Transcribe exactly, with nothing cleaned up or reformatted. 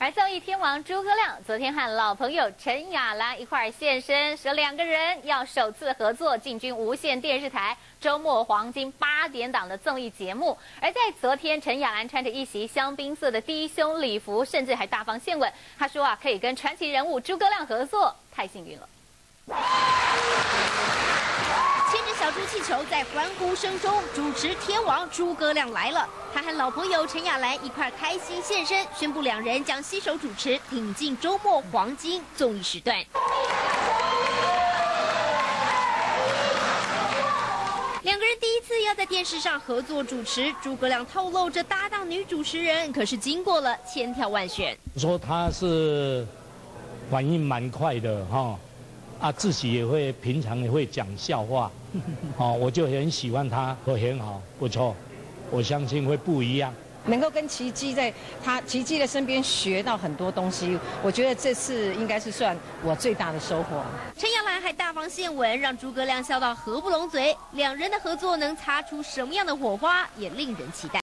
而综艺天王诸葛亮昨天和老朋友陈雅兰一块儿现身，说两个人要首次合作进军无线电视台周末黄金八点档的综艺节目。而在昨天，陈雅兰穿着一袭香槟色的低胸礼服，甚至还大方献吻。她说啊，可以跟传奇人物诸葛亮合作，太幸运了。 牵着小猪气球，在欢呼声中主持天王诸葛亮来了。他和老朋友陈雅兰一块开心现身，宣布两人将携手主持挺进周末黄金综艺时段。两个人第一次要在电视上合作主持，诸葛亮透露着搭档女主持人可是经过了千挑万选。 说他是反应蛮快的哈。哦 啊，自己也会，平常也会讲笑话，哦，我就很喜欢他，会很好，不错，我相信会不一样。 能够跟奇迹在他奇迹的身边学到很多东西，我觉得这次应该是算我最大的收获。 陈雅兰还大方献吻，让诸葛亮笑到合不拢嘴。两人的合作能擦出什么样的火花，也令人期待。